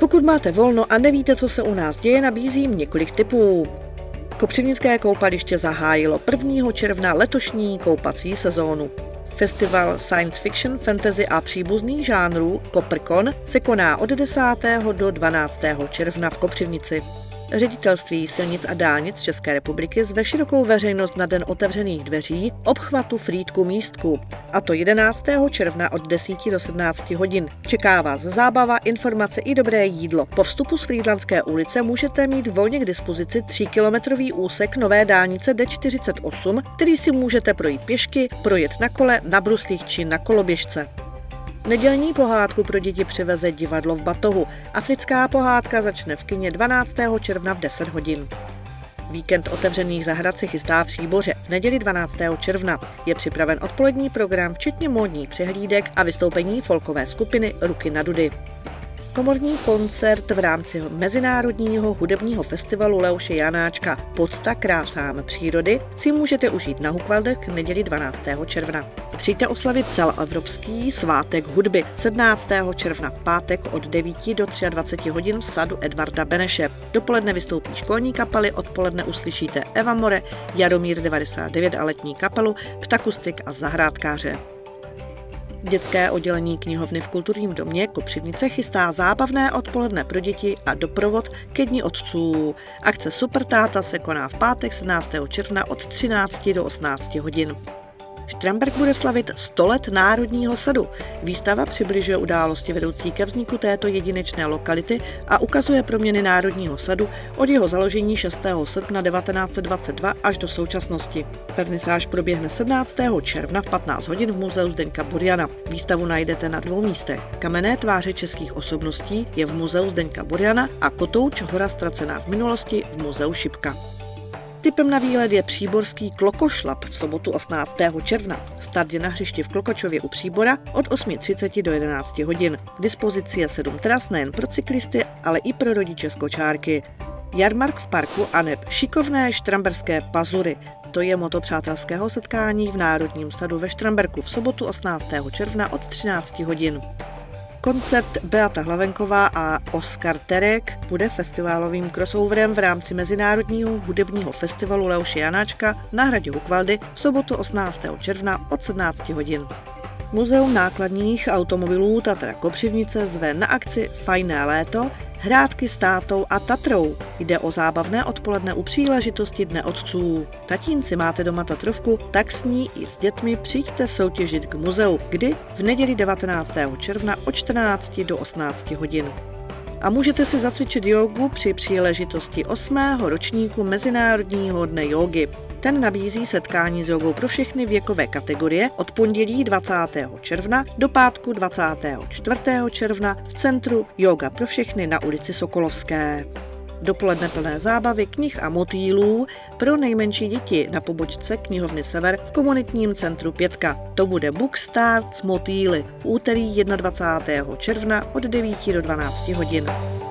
Pokud máte volno a nevíte, co se u nás děje, nabízím několik tipů. Kopřivnické koupaliště zahájilo 1. června letošní koupací sezónu. Festival science fiction, fantasy a příbuzných žánrů Koprkon se koná od 10. do 12. června v Kopřivnici. Ředitelství silnic a dálnic České republiky zve širokou veřejnost na den otevřených dveří obchvatu Frýdku Místku, a to 11. června od 10 do 17 hodin. Čeká vás zábava, informace i dobré jídlo. Po vstupu z Frýdlantské ulice můžete mít volně k dispozici 3kilometrový úsek nové dálnice D48, který si můžete projít pěšky, projet na kole, na bruslích či na koloběžce. Nedělní pohádku pro děti přiveze Divadlo v Batohu. Africká pohádka začne v kině 12. června v 10 hodin. Víkend otevřených zahrad se chystá v Příboře. V neděli 12. června je připraven odpolední program, včetně módních přehlídek a vystoupení folkové skupiny Ruky na dudy. Komorní koncert v rámci Mezinárodního hudebního festivalu Leoše Janáčka Podsta krásám přírody si můžete užít na Hukvaldech k neděli 12. června. Přijďte oslavit celoevropský svátek hudby 17. června v pátek od 9 do 23 hodin v sadu Edvarda Beneše. Dopoledne vystoupí školní kapely, odpoledne uslyšíte Eva More, Jaromír 99 a letní kapelu, Ptakustik a zahrádkáře. Dětské oddělení knihovny v Kulturním domě Kopřivnice chystá zábavné odpoledne pro děti a doprovod ke dni otců. Akce Super táta se koná v pátek 17. června od 13 do 18 hodin. Štramberk bude slavit 100 let Národního sadu. Výstava přibližuje události vedoucí ke vzniku této jedinečné lokality a ukazuje proměny Národního sadu od jeho založení 6. srpna 1922 až do současnosti. Vernisáž proběhne 17. června v 15 hodin v muzeu Zdeňka Burjana. Výstavu najdete na 2 místech. Kamenné tváře českých osobností je v muzeu Zdeňka Burjana a Kotouč hora ztracená v minulosti v muzeu Šipka. Tipem na výlet je příborský klokošlap v sobotu 18. června. Start je na hřišti v Klokočově u Příbora od 8:30 do 11 hodin. K dispozici je 7 tras nejen pro cyklisty, ale i pro rodiče z kočárky. Jarmark v parku aneb šikovné štramberské pazury. To je motto přátelského setkání v Národním sadu ve Štramberku v sobotu 18. června od 13 hodin. Koncert Beata Hlavenková a Oskar Terek bude festivalovým crossoverem v rámci Mezinárodního hudebního festivalu Leoše Janáčka na hradě Hukvaldy v sobotu 18. června od 17 hodin. Muzeum nákladních automobilů Tatra Kopřivnice zve na akci Fajné léto hrátky s tátou a Tatrou. Jde o zábavné odpoledne u příležitosti Dne otců. Tatínci, máte doma Tatrovku, tak s ní i s dětmi přijďte soutěžit k muzeu, kdy v neděli 19. června od 14 do 18 hodin. A můžete si zacvičit jógu při příležitosti 8. ročníku Mezinárodního dne jógy. Ten nabízí setkání s jogou pro všechny věkové kategorie od pondělí 20. června do pátku 24. června v centru Yoga pro všechny na ulici Sokolovské. Dopoledne plné zábavy, knih a motýlů pro nejmenší děti na pobočce knihovny Sever v komunitním centru Pětka. To bude Book Start s motýly v úterý 21. června od 9 do 12 hodin.